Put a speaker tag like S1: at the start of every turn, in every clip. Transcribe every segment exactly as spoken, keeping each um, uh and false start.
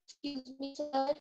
S1: Excuse me, sir.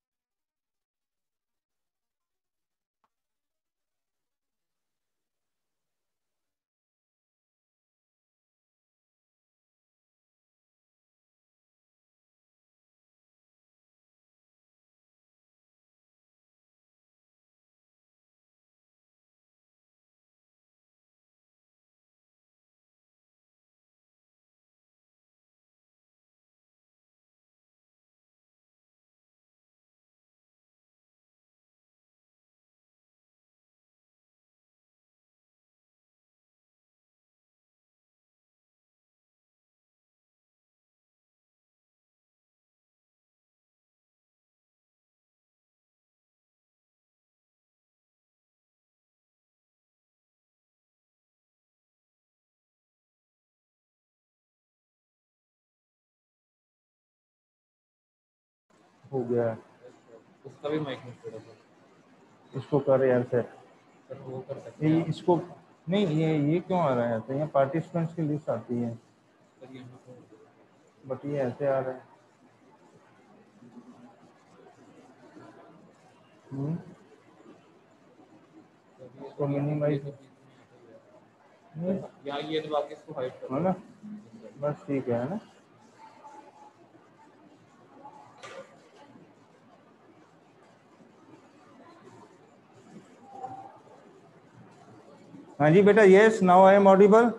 S2: हो गया
S3: उसका भी माइक नहीं छोड़ा था।
S2: इसको कर यार से
S3: पर वो कर सकते
S2: ये
S3: हैं आप।
S2: इसको नहीं ये ये क्यों आ रहा है तो यहाँ पार्टिसिपेंट्स की लिस्ट आती है
S3: पर यहाँ पे
S2: बट ये ऐसे आ रहा है हम्म
S3: अभी ये
S2: इसको
S3: तो ये
S2: मिनिमाइज
S3: तो बीच में आता ही है।
S2: नहीं
S3: बस यहाँ ये तो बाकी इसको हाइड कर
S2: है
S3: दो।
S2: ना बस ठीक है ना हाँ जी बेटा yes now I am audible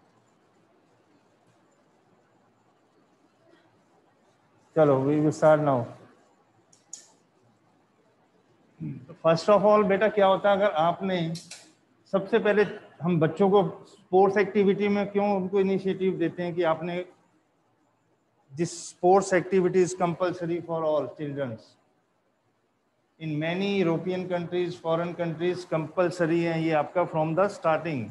S2: चलो we will start now first of all बेटा क्या होता है अगर आपने सबसे पहले हम बच्चों को स्पोर्ट्स एक्टिविटी में क्यों उनको इनिशिएटिव देते हैं कि आपने this sports activity is compulsory for all childrens in many European countries foreign countries compulsory है ये आपका from the starting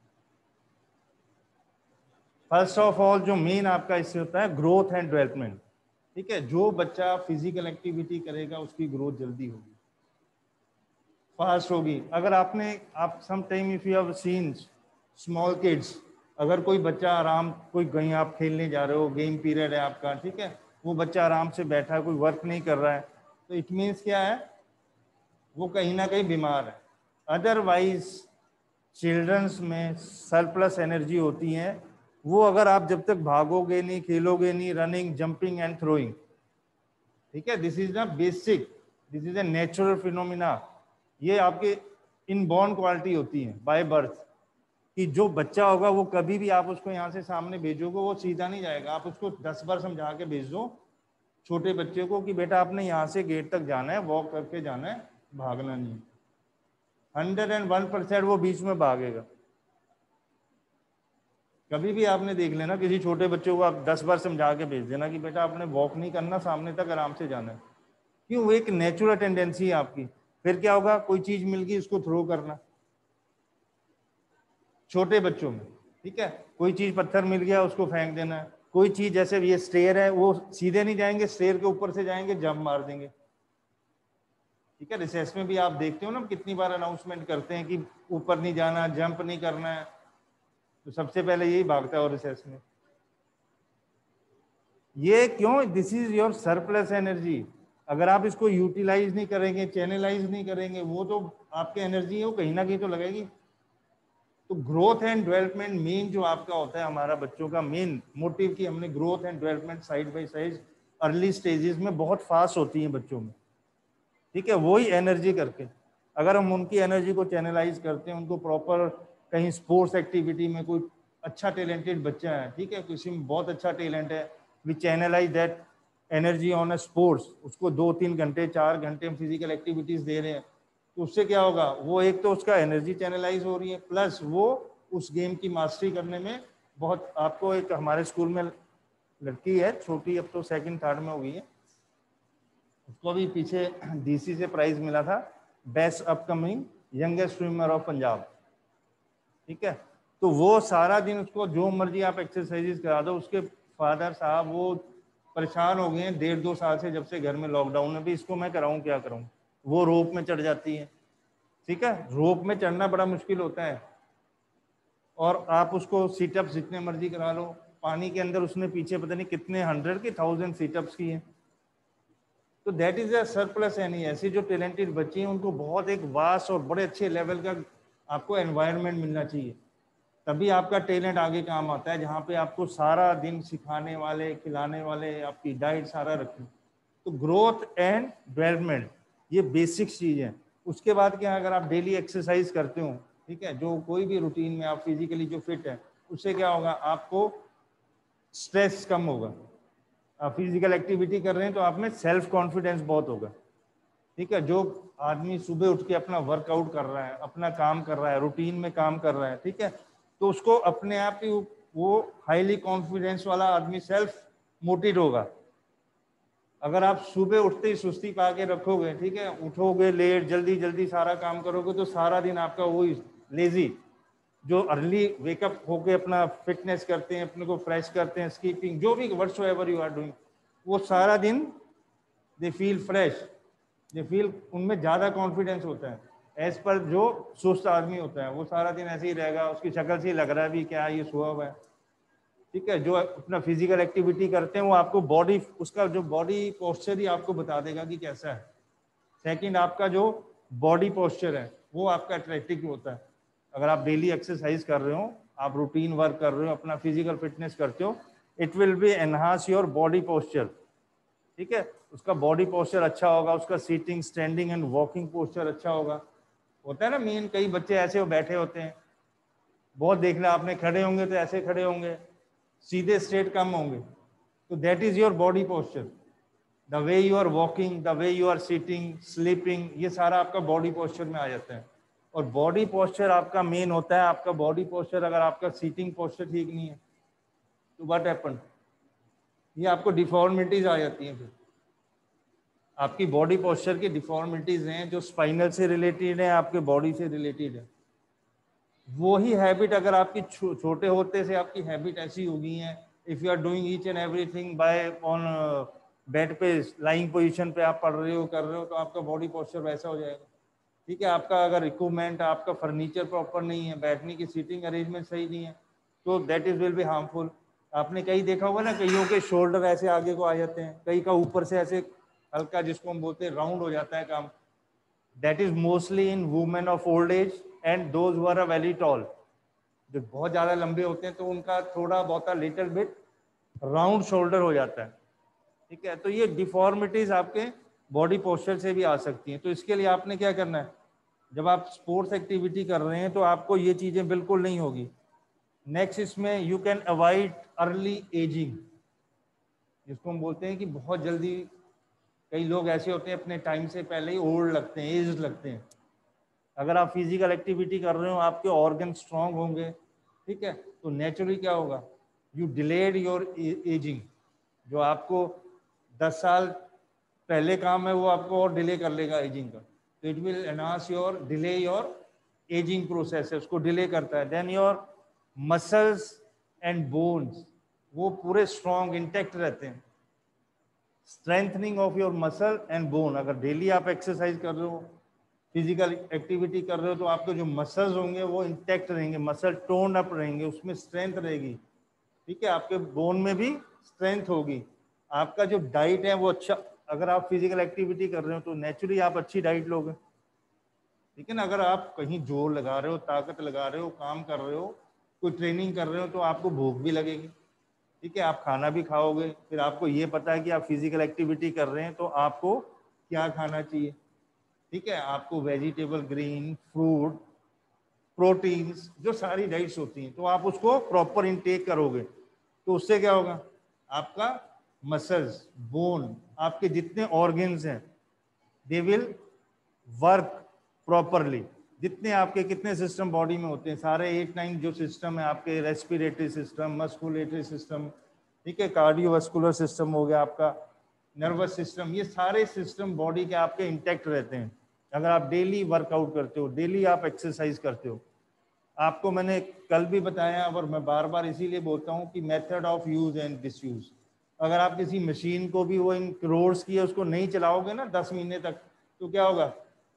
S2: first of all जो मेन आपका इससे होता है ग्रोथ एंड डेवलपमेंट ठीक है जो बच्चा फिजिकल एक्टिविटी करेगा उसकी ग्रोथ जल्दी होगी फास्ट होगी अगर आपने आप some time if you have seen small kids अगर कोई बच्चा आराम कोई कहीं आप खेलने जा रहे हो गेम पीरियड है आपका ठीक है वो बच्चा आराम से बैठा है कोई वर्क नहीं कर रहा है तो इट मीन्स क्या है वो कहीं ना कहीं बीमार है अदरवाइज चिल्ड्रंस में सरप्लस एनर्जी होती है वो अगर आप जब तक भागोगे नहीं खेलोगे नहीं रनिंग जंपिंग एंड थ्रोइंग ठीक है this is the basic this is a natural phenomena ये आपके इनबॉर्न क्वालिटी होती है बाय बर्थ कि जो बच्चा होगा वो कभी भी आप उसको यहाँ से सामने भेजोगे वो सीधा नहीं जाएगा आप उसको दस बार समझा के भेज दो छोटे बच्चे को कि बेटा आपने यहाँ से गेट तक जाना है वॉक करके जाना है भागना नहीं हंड्रेड एंड वन परसेंट वो बीच में भागेगा कभी भी आपने देख लेना किसी छोटे बच्चे को आप दस बार समझा के भेज देना कि बेटा आपने वॉक नहीं करना सामने तक आराम से जाना है क्यों वो एक नेचुरल टेंडेंसी है आपकी फिर क्या होगा कोई चीज मिल गई उसको थ्रो करना छोटे बच्चों में ठीक है कोई चीज पत्थर मिल गया उसको फेंक देना है कोई चीज जैसे ये स्टेयर है वो सीधे नहीं जाएंगे स्टेयर के ऊपर से जाएंगे जंप मार देंगे ठीक है रिसेस में भी आप देखते हो ना कितनी बार अनाउंसमेंट करते हैं कि ऊपर नहीं जाना जंप नहीं करना है तो सबसे पहले यही भागता है और रिसेस में ये क्यों this is your surplus energy अगर आप इसको यूटिलाइज नहीं करेंगे चैनलाइज नहीं करेंगे वो तो आपकी एनर्जी है वो कहीं ना कहीं तो लगेगी तो ग्रोथ एंड डेवलपमेंट मेन जो आपका होता है हमारा बच्चों का मेन मोटिव कि हमने growth and development side by side early stages में बहुत फास्ट होती है बच्चों में ठीक है वही एनर्जी करके अगर हम उनकी एनर्जी को चैनलाइज करते हैं उनको प्रॉपर कहीं स्पोर्ट्स एक्टिविटी में कोई अच्छा टैलेंटेड बच्चा है ठीक है किसी में बहुत अच्छा टैलेंट है we channelise that energy on a sports उसको दो तीन घंटे चार घंटे हम फिजिकल एक्टिविटीज दे रहे हैं तो उससे क्या होगा वो एक तो उसका एनर्जी चैनलाइज हो रही है प्लस वो उस गेम की मास्टरी करने में बहुत आपको एक हमारे स्कूल में लड़की है छोटी अब तो सेकंड थर्ड में हो गई है उसको भी पीछे डीसी से प्राइज मिला था best upcoming youngest swimmer of Punjab ठीक है तो वो सारा दिन उसको जो मर्जी आप एक्सरसाइजेस करा दो उसके फादर साहब वो परेशान हो गए हैं डेढ़ दो साल से जब से घर में लॉकडाउन में भी इसको मैं कराऊं क्या कराऊं वो रोप में चढ़ जाती है ठीक है रोप में चढ़ना बड़ा मुश्किल होता है और आप उसको सीटअप्स जितने मर्जी करा लो पानी के अंदर उसने पीछे पता नहीं कितने हंड्रेड के थाउजेंड सीटअप्स की हैं तो that is a surplus any. ऐसी जो टैलेंटेड बच्चे हैं उनको बहुत एक वास्ट और बड़े अच्छे लेवल का आपको एनवायरनमेंट मिलना चाहिए, तभी आपका टैलेंट आगे काम आता है, जहाँ पे आपको सारा दिन सिखाने वाले, खिलाने वाले, आपकी डाइट सारा रखें। तो ग्रोथ एंड डेवलपमेंट ये बेसिक चीज़ है। उसके बाद क्या, अगर आप डेली एक्सरसाइज करते हो, ठीक है, जो कोई भी रूटीन में आप फिजिकली जो फिट है, उससे क्या होगा, आपको स्ट्रेस कम होगा। आप फिजिकल एक्टिविटी कर रहे हैं तो आप में सेल्फ कॉन्फिडेंस बहुत होगा, ठीक है। जो आदमी सुबह उठ के अपना वर्कआउट कर रहा है, अपना काम कर रहा है, रूटीन में काम कर रहा है, ठीक है, तो उसको अपने आप ही वो हाईली कॉन्फिडेंस वाला आदमी सेल्फ मोटिवेट होगा। अगर आप सुबह उठते ही सुस्ती पा के रखोगे, ठीक है, उठोगे लेट, जल्दी जल्दी सारा काम करोगे, तो सारा दिन आपका वही लेजी, जो अर्ली वेकअप होके अपना फिटनेस करते हैं, अपने को फ्रेश करते हैं, स्कीपिंग, जो भी whatsoever you are doing, वो सारा दिन they feel fresh, they feel, उनमें ज़्यादा कॉन्फिडेंस होता है। एज पर जो सुस्त आदमी होता है वो सारा दिन ऐसे ही रहेगा, उसकी शक्ल से ही लग रहा है भी क्या ये सोया हुआ है, ठीक है। जो अपना फिजिकल एक्टिविटी करते हैं वो आपको बॉडी, उसका जो बॉडी पोस्चर ही आपको बता देगा कि कैसा है। सेकंड, आपका जो बॉडी पोस्चर है वो आपका अट्रैक्टिव होता है। अगर आप डेली एक्सरसाइज कर रहे हो, आप रूटीन वर्क कर रहे हो, अपना फिजिकल फिटनेस करते हो, it will be enhance your body posture, ठीक है। उसका बॉडी पोस्चर अच्छा होगा, उसका sitting, standing and walking posture अच्छा होगा। होता है ना, मेन कई बच्चे ऐसे वो बैठे होते हैं, बहुत देखना आपने, खड़े होंगे तो ऐसे खड़े होंगे, सीधे स्ट्रेट कम होंगे, तो that is your body posture. The way you are walking, the way you are sitting, sleeping, ये सारा आपका बॉडी पोस्चर में आ जाता है। और बॉडी पोस्चर आपका मेन होता है, आपका बॉडी पोस्चर, अगर आपका सीटिंग पोस्चर ठीक नहीं है तो व्हाट हैपन, ये आपको डिफॉर्मिटीज आ जाती हैं। फिर आपकी बॉडी पोस्चर की डिफॉर्मिटीज हैं जो स्पाइनल से रिलेटेड है, आपके बॉडी से रिलेटेड है। वो ही हैबिट अगर आपकी छो, छोटे होते से आपकी हैबिट ऐसी हो गई है, if you are doing each and everything by on bed पे, लाइंग पोजीशन पे आप पढ़ रहे हो, कर रहे हो, तो आपका बॉडी पोस्चर वैसा हो जाएगा, ठीक है। आपका अगर इक्विपमेंट, आपका फर्नीचर प्रॉपर नहीं है, बैठने की सीटिंग अरेंजमेंट सही नहीं है, तो that is will be harmful. आपने कई देखा होगा ना, कईयों के शोल्डर ऐसे आगे को आ जाते हैं, कई का ऊपर से ऐसे हल्का, जिसको हम बोलते हैं राउंड हो जाता है काम। That is mostly in women of old age and those who are very tall. जो बहुत ज्यादा लंबे होते हैं तो उनका थोड़ा बहुत लिटिल बिट राउंड शोल्डर हो जाता है, ठीक है। तो ये डिफॉर्मिटीज आपके बॉडी पोस्चर से भी आ सकती हैं। तो इसके लिए आपने क्या करना है, जब आप स्पोर्ट्स एक्टिविटी कर रहे हैं तो आपको ये चीजें बिल्कुल नहीं होगी। नेक्स्ट, इसमें you can avoid early ageing, जिसको हम बोलते हैं कि बहुत जल्दी, कई लोग ऐसे होते हैं अपने टाइम से पहले ही ओल्ड लगते हैं, एज लगते हैं। अगर आप फिजिकल एक्टिविटी कर रहे हो, आपके ऑर्गन स्ट्रांग होंगे, ठीक है, तो नेचुरली क्या होगा, यू डिलेड योर एजिंग। जो आपको दस साल पहले काम है वो आपको और डिले कर लेगा एजिंग का, तो it will enhance your, delay your ageing process है, उसको डिले करता है। Then your muscles and bones, वो पूरे स्ट्रांग इंटैक्ट रहते हैं। Strengthening of your muscle and bone, अगर डेली आप एक्सरसाइज कर रहे हो, फिजिकल एक्टिविटी कर रहे हो, तो आपके जो मसल्स होंगे वो इंटैक्ट रहेंगे, मसल टोन अप रहेंगे, उसमें स्ट्रेंथ रहेगी, ठीक है। आपके बोन में भी स्ट्रेंथ होगी। आपका जो डाइट है वो अच्छा, अगर आप फिजिकल एक्टिविटी कर रहे हो तो नेचुरली आप अच्छी डाइट लोगे, ठीक है ना। अगर आप कहीं जोर लगा रहे हो, ताकत लगा रहे हो, काम कर रहे हो, कोई ट्रेनिंग कर रहे हो, तो आपको भूख भी लगेगी, ठीक है, आप खाना भी खाओगे। फिर आपको ये पता है कि आप फिजिकल एक्टिविटी कर रहे हैं तो आपको क्या खाना चाहिए, ठीक है। आपको वेजिटेबल, ग्रीन, फ्रूट, प्रोटीन्स, जो सारी डाइट्स होती हैं, तो आप उसको प्रॉपर इनटेक करोगे, तो उससे क्या होगा, आपका मसल्स, बोन, आपके जितने ऑर्गन्स हैं, दे विल वर्क प्रॉपरली। जितने आपके कितने सिस्टम बॉडी में होते हैं, सारे एट नाइन जो सिस्टम है आपके, रेस्पिरेटरी सिस्टम, मस्कुलेटरी सिस्टम, ठीक है, कार्डियोवास्कुलर सिस्टम हो गया आपका, नर्वस सिस्टम, ये सारे सिस्टम बॉडी के आपके इंटैक्ट रहते हैं अगर आप डेली वर्कआउट करते हो, डेली आप एक्सरसाइज करते हो। आपको मैंने कल भी बताया और मैं बार बार इसीलिए बोलता हूँ कि method of use and disuse. अगर आप किसी मशीन को भी, वो इन करोड्स की है, उसको नहीं चलाओगे ना दस महीने तक, तो क्या होगा,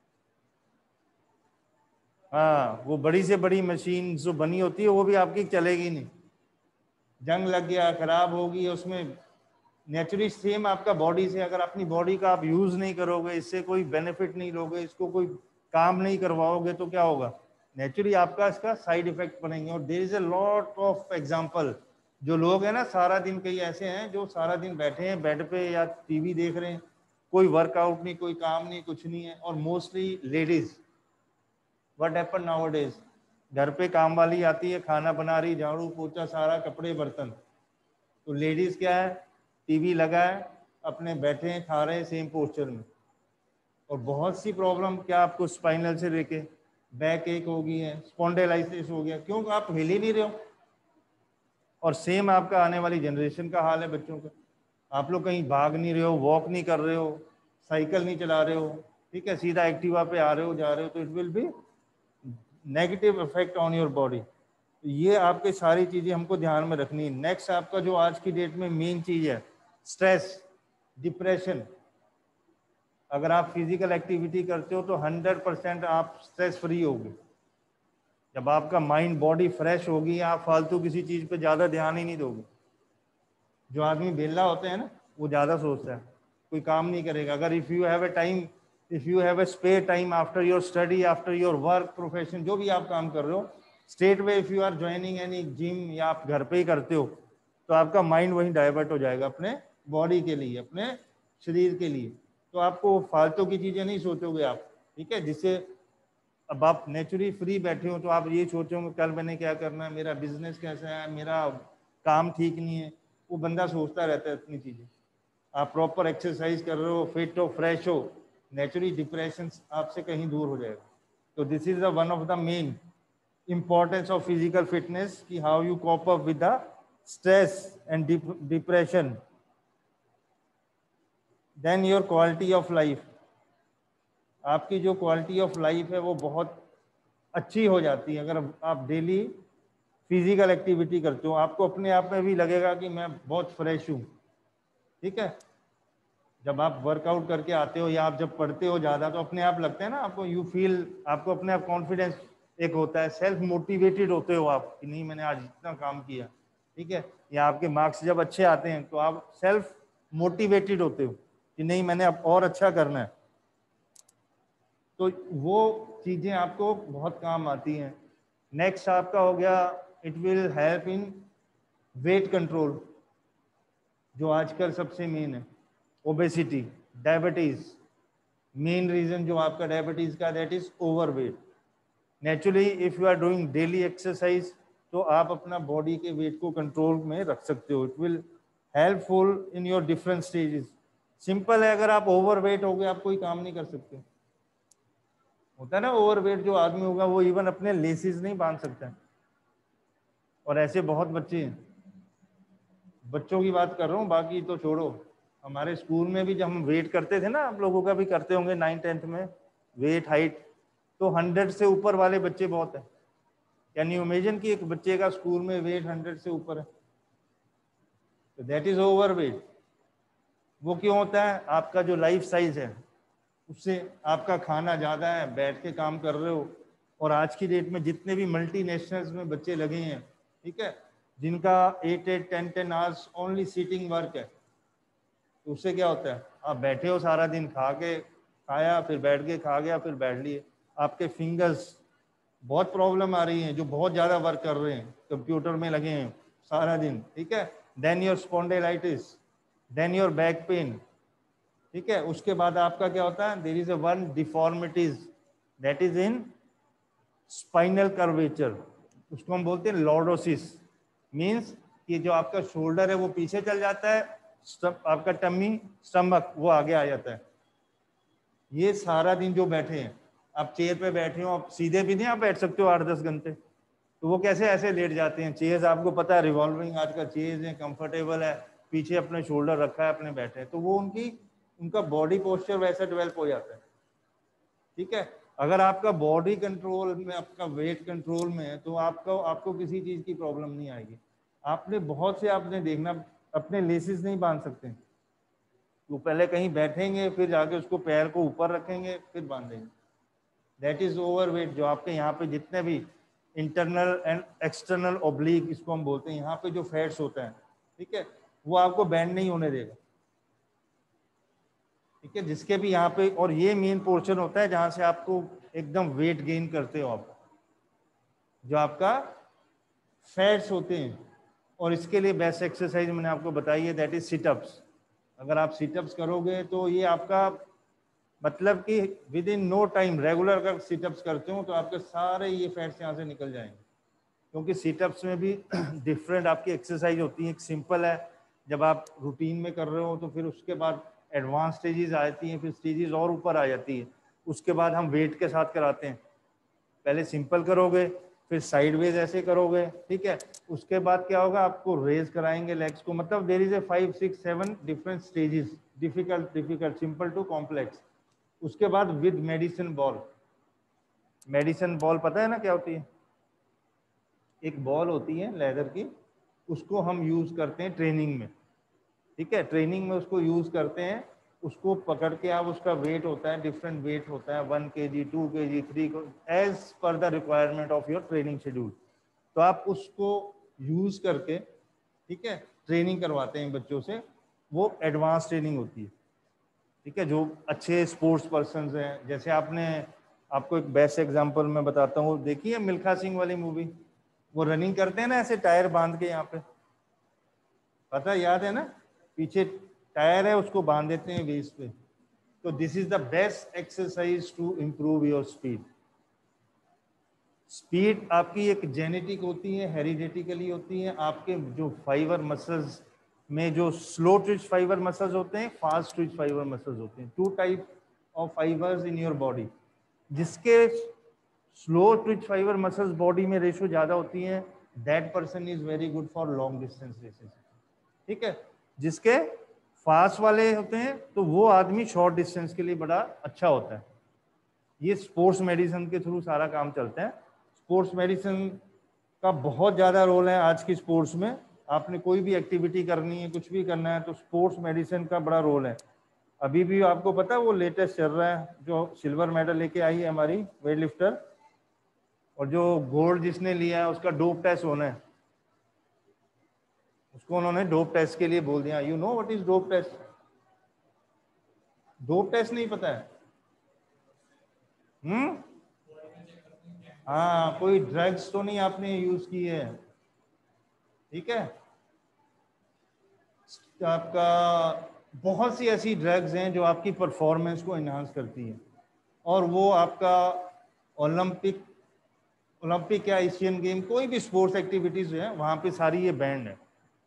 S2: हाँ, वो बड़ी से बड़ी मशीन जो बनी होती है वो भी आपकी चलेगी नहीं, जंग लग गया, खराब होगी, उसमें नेचुरली सेम आपका बॉडी से, अगर अपनी बॉडी का आप यूज नहीं करोगे, इससे कोई बेनिफिट नहीं लोगे, इसको कोई काम नहीं करवाओगे, तो क्या होगा, नेचुरली आपका इसका साइड इफेक्ट बनेंगे। और there is a lot of example, जो लोग हैं ना सारा दिन, कई ऐसे हैं जो सारा दिन बैठे हैं बेड पे या टीवी देख रहे हैं, कोई वर्कआउट नहीं, कोई काम नहीं, कुछ नहीं है। और mostly ladies, what happen nowadays, घर पे काम वाली आती है, खाना बना रही, झाड़ू पोछा सारा, कपड़े बर्तन, तो लेडीज क्या है, टीवी लगा है, अपने बैठे हैं, खा रहे हैं सेम पोस्चर में। और बहुत सी प्रॉब्लम, क्या आपको स्पाइनल से लेके बैक एक हो गई है, स्पॉन्डिलाइटिस हो गया, क्यों, आप हिल ही नहीं रहे हो। और सेम आपका आने वाली जनरेशन का हाल है बच्चों का, आप लोग कहीं भाग नहीं रहे हो, वॉक नहीं कर रहे हो, साइकिल नहीं चला रहे हो, ठीक है, सीधा एक्टिवा पे आ रहे हो, जा रहे हो, तो it will be negative effect on your body. ये आपके सारी चीजें हमको ध्यान में रखनी है। नेक्स्ट आपका जो आज की डेट में मेन चीज है, स्ट्रेस, डिप्रेशन। अगर आप फिजिकल एक्टिविटी करते हो तो हंड्रेड परसेंट आप स्ट्रेस फ्री होगे। जब आपका माइंड बॉडी फ्रेश होगी, आप फालतू किसी चीज पे ज्यादा ध्यान ही नहीं दोगे। जो आदमी बेला होता है ना, वो ज्यादा सोचता है, कोई काम नहीं करेगा। अगर if you have a time, if you have a spare time after your study, after your work, profession, जो भी आप काम कर रहे हो, straight way if you are joining any gym, या आप घर पे ही करते हो, तो आपका माइंड वहीं डाइवर्ट हो जाएगा अपने बॉडी के लिए, अपने शरीर के लिए। तो आपको फालतू की चीजें नहीं सोचोगे आप, ठीक है। जिससे अब आप नेचुरली फ्री बैठे हो, तो आप ये सोचोगे कल मैंने क्या करना है, मेरा बिजनेस कैसा है, मेरा काम ठीक नहीं है, वो बंदा सोचता रहता है इतनी चीजें। आप प्रॉपर एक्सरसाइज कर रहे हो, फिट हो, फ्रेश हो, नेचुरली डिप्रेशन आपसे कहीं दूर हो जाएगा। तो this is the one of the main importance of physical fitness, कि how you cope up with the stress and dep depression. Then your quality of life, आपकी जो क्वालिटी ऑफ लाइफ है वो बहुत अच्छी हो जाती है। अगर आप डेली फिजिकल एक्टिविटी करते हो, आपको अपने आप में भी लगेगा कि मैं बहुत फ्रेश हूँ, ठीक है। जब आप वर्कआउट करके आते हो या आप जब पढ़ते हो ज़्यादा, तो अपने आप लगता है ना आपको, यू फील, आपको अपने आप कॉन्फिडेंस एक होता है, सेल्फ मोटिवेटेड होते हो आप कि नहीं मैंने आज इतना काम किया, ठीक है। या आपके मार्क्स जब अच्छे आते हैं तो आप सेल्फ मोटिवेटेड होते हो कि नहीं मैंने अब और अच्छा करना है। तो वो चीज़ें आपको बहुत काम आती हैं। नेक्स्ट आपका हो गया, it will help in weight control, जो आजकल सबसे मेन है, ओबेसिटी, डायबिटीज। मेन रीजन जो आपका डायबिटीज का, that is overweight. Naturally if you are doing daily exercise, तो आप अपना बॉडी के वेट को कंट्रोल में रख सकते हो। It will helpful in your different stages. Simple है, अगर आप ओवरवेट हो गए, आप कोई काम नहीं कर सकते। होता है ना, ओवरवेट जो आदमी होगा वो इवन अपने लेसिस नहीं बांध सकता। और ऐसे बहुत बच्चे हैं, बच्चों की बात कर रहा हूँ, बाकी तो छोड़ो। हमारे स्कूल में भी जब हम वेट करते थे ना, आप लोगों का भी करते होंगे नाइन टेंथ में, वेट हाइट, तो हंड्रेड से ऊपर वाले बच्चे बहुत है। कैन यू इमेजिन कि एक बच्चे का स्कूल में वेट हंड्रेड से ऊपर है, तो दैट इज ओवर वेट। वो क्यों होता है, आपका जो लाइफ साइज है उससे आपका खाना ज़्यादा है, बैठ के काम कर रहे हो। और आज की डेट में जितने भी मल्टीनेशनल्स में बच्चे लगे हैं, ठीक है, जिनका eight eight ten ten hours only sitting work है, तो उससे क्या होता है, आप बैठे हो सारा दिन, खा के खाया, फिर बैठ के खा गया, फिर बैठ लिए, आपके फिंगर्स बहुत प्रॉब्लम आ रही हैं, जो बहुत ज़्यादा वर्क कर रहे हैं, कंप्यूटर में लगे हैं सारा दिन, ठीक है। Then your spondylitis, then your back pain, ठीक है। उसके बाद आपका क्या होता है, there is a one deformities, that is in spinal curvature, उसको हम बोलते हैं लॉर्डोसिस। मीन्स कि जो आपका शोल्डर है वो पीछे चल जाता है, आपका टम्मी, स्टमक वो आगे आ जाता है। ये सारा दिन जो बैठे हैं, आप चेयर पे बैठे हो, आप सीधे भी नहीं आप बैठ सकते हो आठ दस घंटे, तो वो कैसे ऐसे लेट जाते हैं। चेयर्स आपको पता है रिवॉल्विंग आज का चेयर्स है, कंफर्टेबल है, पीछे अपने शोल्डर रखा है, अपने बैठे हैं, तो वो उनकी उनका बॉडी पोस्चर वैसा डेवलप हो जाता है, ठीक है। अगर आपका बॉडी कंट्रोल में, आपका वेट कंट्रोल में है, तो आपको आपको किसी चीज़ की प्रॉब्लम नहीं आएगी। आपने बहुत से आपने देखना, अपने लेसिस नहीं बांध सकते, वो पहले कहीं बैठेंगे, फिर जाके उसको पैर को ऊपर रखेंगे, फिर बांधेंगे। That is overweight. जो आपके यहाँ पे जितने भी इंटरनल एंड एक्सटर्नल ओब्लिक, इसको हम बोलते हैं, यहाँ पे जो फैट्स होता है, ठीक है, वो आपको बैंड नहीं होने देगा। ठीक है, जिसके भी यहाँ पे, और ये मेन पोर्शन होता है जहाँ से आपको एकदम वेट गेन करते हो आप, जो आपका फैट्स होते हैं। और इसके लिए बेस्ट एक्सरसाइज मैंने आपको बताई है, दैट इज सिटअप्स। अगर आप सिटअप्स करोगे तो ये आपका मतलब कि within no time regular अगर सिटअप्स करते हो तो आपके सारे ये फैट्स यहाँ से निकल जाएंगे। क्योंकि सिटअप्स में भी डिफरेंट आपकी एक्सरसाइज होती है। एक सिंपल है, जब आप रूटीन में कर रहे हो तो फिर उसके बाद एडवांस स्टेजेस आती हैं, फिर स्टेजेस और ऊपर आ जाती है, उसके बाद हम वेट के साथ कराते हैं। पहले सिंपल करोगे, फिर साइडवेज ऐसे करोगे, ठीक है। उसके बाद क्या होगा, आपको रेज कराएंगे लेग्स को, मतलब there is a five six seven different stages, difficult difficult simple to complex. उसके बाद with medicine ball. Medicine ball पता है ना क्या होती है? एक बॉल होती है लेदर की, उसको हम यूज करते हैं ट्रेनिंग में, ठीक है। ट्रेनिंग में उसको यूज करते हैं, उसको पकड़ के आप, उसका वेट होता है, डिफरेंट वेट होता है, वन के G, two K G, three, as per the requirement of your training schedule. तो आप उसको यूज करके, ठीक है, ट्रेनिंग करवाते हैं बच्चों से। वो एडवांस ट्रेनिंग होती है, ठीक है। जो अच्छे स्पोर्ट्स पर्सन हैं, जैसे आपने, आपको एक बेस्ट एग्जांपल मैं बताता हूँ, देखिए मिल्खा सिंह वाली मूवी, वो रनिंग करते हैं ना ऐसे टायर बांध के, यहाँ पे पता याद है ना, पीछे टायर है उसको बांध देते हैं वेस्ट पे। तो this is the best exercise to improve your speed. Speed आपकी एक जेनेटिक होती है, हेरिडेटिकली होती है। आपके जो फाइबर मसल्स में जो स्लो ट्विच फाइबर मसल्स होते हैं, फास्ट ट्विच फाइबर मसल्स होते हैं, two type of fibres in your body. जिसके slow twitch fibre muscles body में रेशो ज्यादा होती है, that person is very good for long distance races, ठीक है। जिसके फास्ट वाले होते हैं तो वो आदमी शॉर्ट डिस्टेंस के लिए बड़ा अच्छा होता है। ये स्पोर्ट्स मेडिसिन के थ्रू सारा काम चलता है। स्पोर्ट्स मेडिसिन का बहुत ज़्यादा रोल है आज की स्पोर्ट्स में। आपने कोई भी एक्टिविटी करनी है, कुछ भी करना है, तो स्पोर्ट्स मेडिसिन का बड़ा रोल है। अभी भी आपको पता है वो लेटेस्ट चल रहा है, जो सिल्वर मेडल लेके आई है हमारी वेट लिफ्टर, और जो गोल्ड जिसने लिया है उसका डोप टेस्ट होना है, उसको उन्होंने डोप टेस्ट के लिए बोल दिया। You know what is dope test? Dope test नहीं पता है? हम्म हाँ, कोई ड्रग्स तो नहीं आपने यूज की है, ठीक है। आपका बहुत सी ऐसी ड्रग्स हैं जो आपकी परफॉर्मेंस को एनहांस करती है, और वो आपका ओलंपिक ओलंपिक या एशियन गेम, कोई भी स्पोर्ट्स एक्टिविटीज है वहां पे सारी ये बैंड है।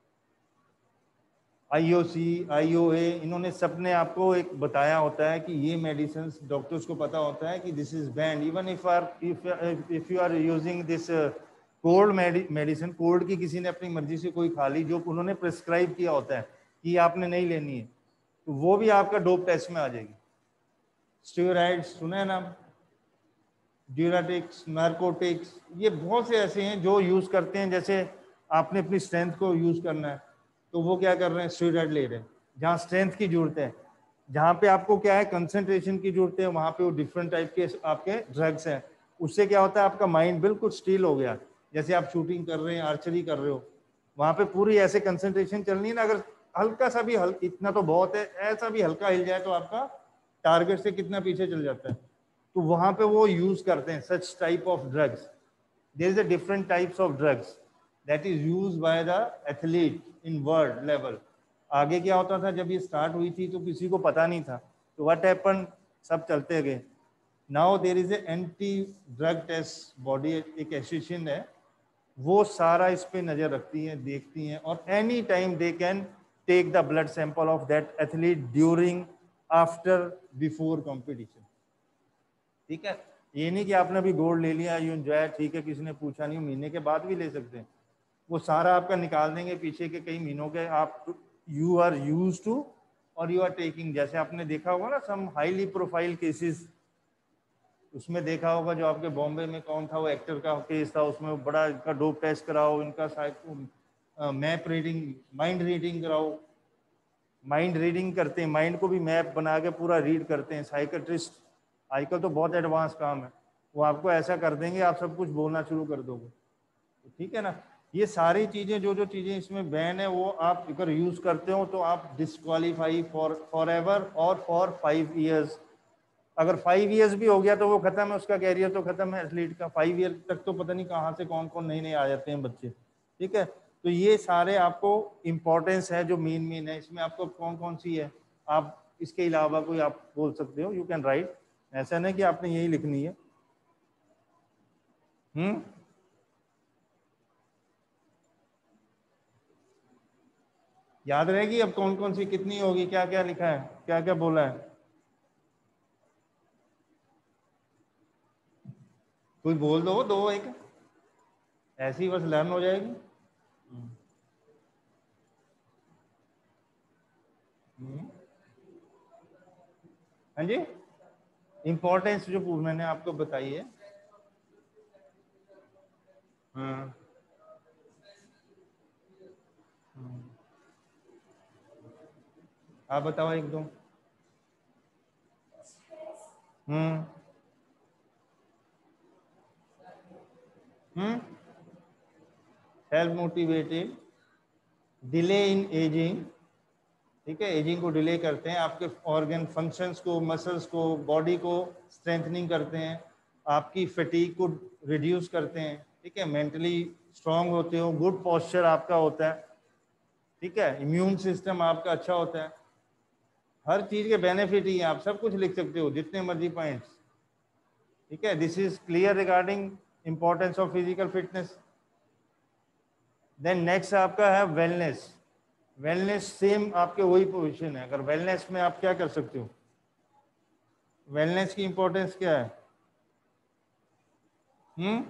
S2: आईओसी, आईओए, इन्होंने सबने आपको एक बताया होता है कि ये मेडिसिन, डॉक्टर्स को पता होता है कि this is banned. Even if are if you are using this cold medicine, cold की किसी ने अपनी मर्जी से कोई खा ली, जो उन्होंने प्रिस्क्राइब किया होता है कि आपने नहीं लेनी है, तो वो भी आपका डोप टेस्ट में आ जाएगी। स्टेरॉइड्स सुना है नाम? ड्यूराटिक्स, नार्कोटिक्स, ये बहुत से ऐसे हैं जो यूज करते हैं। जैसे आपने अपनी स्ट्रेंथ को यूज करना है तो वो क्या कर रहे हैं, स्टेरॉइड ले रहे हैं। जहाँ स्ट्रेंथ की जरूरत है, जहाँ पे आपको क्या है कंसंट्रेशन की जरूरत है, वहाँ पे वो डिफरेंट टाइप के आपके ड्रग्स हैं। उससे क्या होता है, आपका माइंड बिल्कुल स्टील हो गया। जैसे आप शूटिंग कर रहे हैं, आर्चरी कर रहे हो, वहाँ पे पूरी ऐसे कंसंट्रेशन चलनी है ना, अगर हल्का सा भी हल, इतना तो बहुत है, ऐसा भी हल्का हिल जाए तो आपका टारगेट से कितना पीछे चल जाता है। तो वहाँ पे वो यूज करते हैं such type of drugs. There is a different types of drugs that is used by the athlete in world level. आगे क्या होता था, जब ये स्टार्ट हुई थी तो किसी को पता नहीं था, तो व्हाट हैपन, सब चलते गए। Now there is a anti drug test body, एक एसोसिएशन है, वो सारा इस पे नजर रखती है, देखती हैं, और any time they can take the blood sample of that athlete during, after, before competition, ठीक है। ये नहीं कि आपने अभी गोल्ड ले लिया, यू एंजॉय, ठीक है, किसी ने पूछा नहीं, महीने के बाद भी ले सकते हैं। वो सारा आपका निकाल देंगे पीछे के कई महीनों के, आप यू आर यूज टू और यू आर टेकिंग। जैसे आपने देखा होगा ना सम हाईली प्रोफाइल केसेस, उसमें देखा होगा जो आपके बॉम्बे में कौन था, वो एक्टर का केस था, उसमें बड़ा इनका डोप टेस्ट कराओ, इनका मैप रीडिंग, माइंड रीडिंग कराओ। माइंड रीडिंग करते हैं, माइंड को भी मैप बना के पूरा रीड करते हैं साइकेट्रिस्ट। आजकल तो बहुत एडवांस काम है, वो आपको ऐसा कर देंगे आप सब कुछ बोलना शुरू कर दोगे, ठीक है ना। ये सारी चीजें जो जो चीजें इसमें बैन है वो आप अगर यूज करते हो तो आप डिस्क्वालीफाई फॉर फॉर एवर और फॉर फाइव ईयर्स। अगर फाइव ईयर्स भी हो गया तो वो खत्म है, उसका कैरियर तो खत्म है एथलीट का। फाइव ईयर तक तो पता नहीं कहाँ से कौन कौन नए नए आ जाते हैं बच्चे, ठीक है। तो ये सारे आपको इम्पोर्टेंस है जो मेन मेन है इसमें। आपको कौन कौन सी है, आप इसके अलावा कोई आप बोल सकते हो, यू कैन राइट। ऐसा नहीं कि आपने यही लिखनी है। हम्म याद रहेगी अब कौन कौन सी कितनी होगी, क्या क्या लिखा है, क्या क्या बोला है? कोई बोल दो, दो एक ऐसी बस लर्न हो जाएगी। हम्म। हाँ जी, इम्पोर्टेंस जो पूछ मैंने आपको बताई है। हाँ। आप बताओ एक दो। Hmm hmm self motivated, delay in ageing, ठीक है। एजिंग को डिले करते हैं, आपके ऑर्गन फंक्शंस को, मसल्स को, बॉडी को स्ट्रेंथनिंग करते हैं, आपकी फटीग को रिड्यूस करते हैं, ठीक है। मेंटली स्ट्रांग होते हो, गुड पोस्चर आपका होता है, ठीक है। इम्यून सिस्टम आपका अच्छा होता है। हर चीज के बेनिफिट ही है, आप सब कुछ लिख सकते हो जितने मर्जी पॉइंट्स, ठीक है। This is clear regarding importance of physical fitness. Then next आपका है वेलनेस। वेलनेस सेम आपके वही पोजीशन है। अगर वेलनेस में आप क्या कर सकते हो, वेलनेस की इंपॉर्टेंस क्या है? हम्म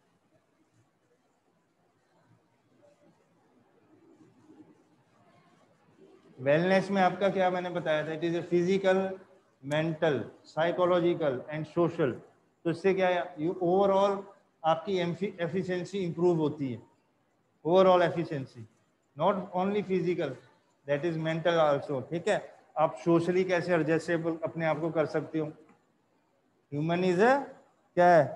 S2: वेलनेस में आपका क्या मैंने बताया था, it is a physical, mental, psychological and social. तो इससे क्या है, यू ओवरऑल आपकी एफिशिएंसी इंप्रूव होती है, overall efficiency, not only physical, that is mental also, ठीक है। आप सोशली कैसे एडजस्टेबल अपने आप को कर सकते हो। ह्यूमन इज ए क्या है,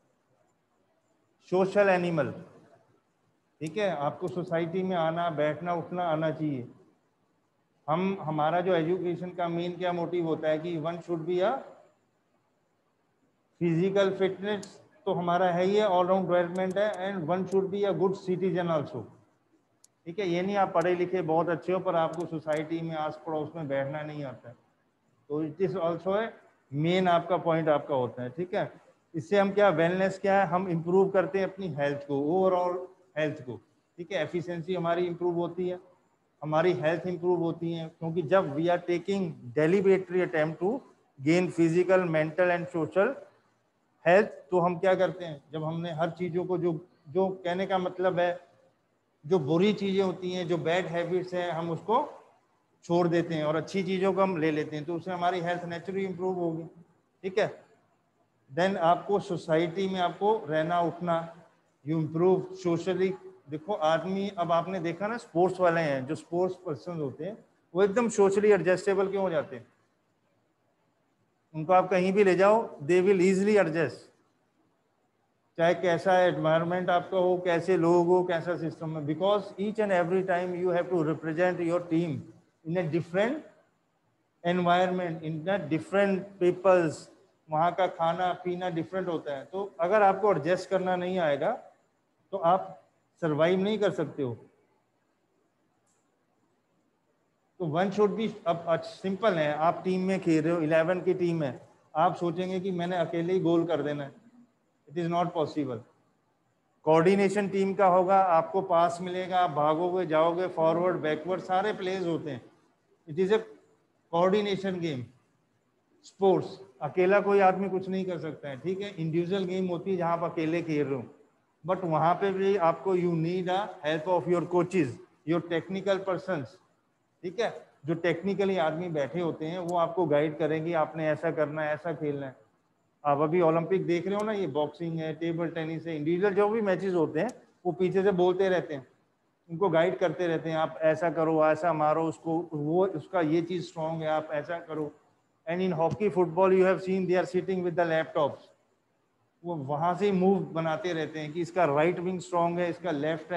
S2: सोशल एनिमल, ठीक है। आपको सोसाइटी में आना, बैठना, उठना आना चाहिए। हम हमारा जो एजुकेशन का मेन क्या मोटिव होता है कि one should be a physical fitness, तो हमारा है ये ऑलराउंड डेवलपमेंट है, and one should be a good citizen also, ठीक है। ये नहीं आप पढ़े लिखे बहुत अच्छे हो पर आपको सोसाइटी में आस पड़ोस में बैठना नहीं आता है, तो इट इज ऑल्सो है मेन आपका पॉइंट आपका होता है, ठीक है। इससे हम क्या, वेलनेस क्या है, हम इम्प्रूव करते हैं अपनी हेल्थ को, ओवरऑल हेल्थ को, ठीक है। एफिशिएंसी हमारी इम्प्रूव होती है, हमारी हेल्थ इंप्रूव होती है, क्योंकि जब we are taking deliberatory attempt to gain physical, mental and social health, तो हम क्या करते हैं, जब हमने हर चीज़ों को, जो जो कहने का मतलब है, जो बुरी चीज़ें होती हैं, जो बैड हैबिट्स हैं, हम उसको छोड़ देते हैं और अच्छी चीज़ों को हम ले लेते हैं, तो उससे हमारी हेल्थ नेचुरली इंप्रूव होगी, ठीक है। देन आपको सोसाइटी में आपको रहना उठना, यू इम्प्रूव सोशली। देखो आदमी, अब आपने देखा ना स्पोर्ट्स वाले हैं, जो स्पोर्ट्स पर्सन होते हैं वो एकदम सोशली एडजस्टेबल क्यों हो जाते हैं? उनको आप कहीं भी ले जाओ, दे विल इजिली एडजस्ट, चाहे कैसा एनवायरनमेंट आपका हो, कैसे लोग हो, कैसा सिस्टम है, because each and every time you have to represent your team in a different environment, in the different peoples. वहाँ का खाना पीना डिफरेंट होता है, तो अगर आपको एडजस्ट करना नहीं आएगा तो आप सरवाइव नहीं कर सकते हो। तो वन शुड बी, अब सिंपल है, आप टीम में खेल रहे हो, इलेवन की टीम है, आप सोचेंगे कि मैंने अकेले ही गोल कर देना है, it is not possible. Coordination team का होगा, आपको पास मिलेगा, आप भागोगे, जाओगे, फॉरवर्ड बैकवर्ड सारे प्लेज होते हैं, it is a coordination game. Sports अकेला कोई आदमी कुछ नहीं कर सकता है, ठीक है। इंडिविजुअल गेम होती है जहां आप अकेले खेल रहे हो, बट वहां पे भी आपको you need a help of your coaches, your technical persons, ठीक है। जो टेक्निकली आदमी बैठे होते हैं वो आपको गाइड करेंगे, आपने ऐसा करना है, ऐसा खेलना है। आप अभी ओलंपिक देख रहे हो ना, ये बॉक्सिंग है, टेबल टेनिस है, इंडिविजुअल जो भी मैचेस होते हैं वो पीछे से बोलते रहते हैं, उनको गाइड करते रहते हैं, आप ऐसा करो, ऐसा मारो उसको, वो उसका ये चीज स्ट्रांग है, आप ऐसा करो। And in hockey football you have seen they are sitting with the laptops, वो वहां से मूव बनाते रहते हैं कि इसका राइट विंग स्ट्रांग है, इसका लेफ्ट है,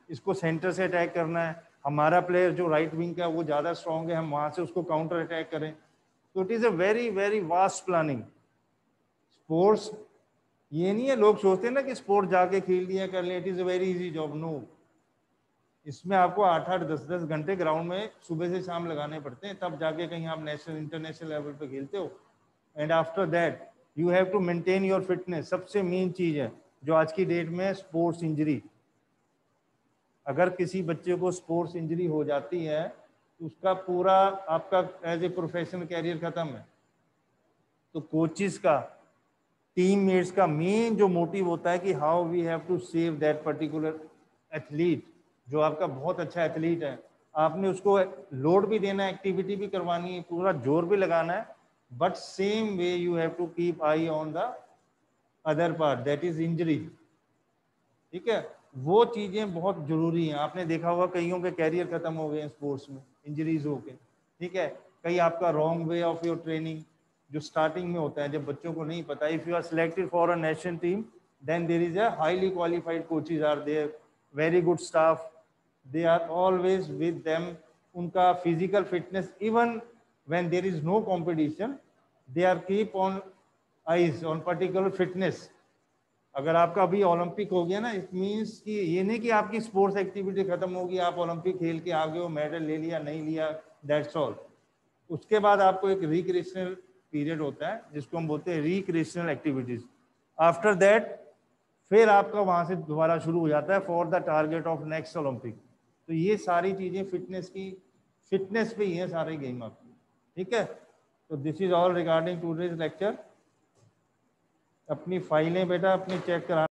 S2: इसको सेंटर से अटैक करना है, हमारा प्लेयर जो राइट विंग का वो ज़्यादा स्ट्रॉन्ग है, हम वहाँ से उसको काउंटर अटैक करें। तो it is a very very vast planning. Sports ये नहीं है, लोग सोचते हैं ना कि स्पोर्ट जाके खेल लिया कर ले, it is a very easy job. No, इसमें आपको आठ आठ दस दस घंटे ग्राउंड में सुबह से शाम लगाने पड़ते हैं, तब जाके कहीं आप नेशनल इंटरनेशनल लेवल पे खेलते हो। And after that you have to maintain your fitness. सबसे मेन चीज है जो आज की डेट में स्पोर्ट्स इंजरी। अगर किसी बच्चे को स्पोर्ट्स इंजरी हो जाती है तो उसका पूरा आपका एज ए प्रोफेशनल कैरियर खत्म है। तो कोचिज का, टीम मेट्स का मेन जो मोटिव होता है कि how we have to save that particular athlete. जो आपका बहुत अच्छा एथलीट है, आपने उसको लोड भी देना है, एक्टिविटी भी करवानी है, पूरा जोर भी लगाना है, but same way you have to keep eye on the other part, that is injury. ठीक है, वो चीजें बहुत जरूरी हैं। आपने देखा होगा कईयों के कैरियर खत्म हो गए हैं स्पोर्ट्स में इंजरीज होके। ठीक है, कई आपका wrong way of your training जो स्टार्टिंग में होता है, जब बच्चों को नहीं पता, if you are selected for a national team then there is a highly qualified coaches are there, very good staff, they are always with them. उनका physical fitness, even when there is no competition, they are keep on eyes on particular fitness. अगर आपका अभी Olympic हो गया ना, it means कि ये नहीं कि आपकी स्पोर्ट्स एक्टिविटी खत्म होगी, आप ओलंपिक खेल के आ गए हो, मेडल ले लिया नहीं लिया, दैट्स ऑल। उसके बाद आपको एक रिक्रिएशनल पीरियड होता है जिसको हम बोलते हैं रिक्रिएशनल एक्टिविटीज। आफ्टर दैट फिर आपका वहां से दोबारा शुरू हो जाता है for the target of next Olympic. तो ये सारी चीजें फिटनेस की, फिटनेस पे ही है सारे गेम आपकी। ठीक है, तो this is all regarding today's lecture. अपनी फाइलें बेटा अपनी चेक करा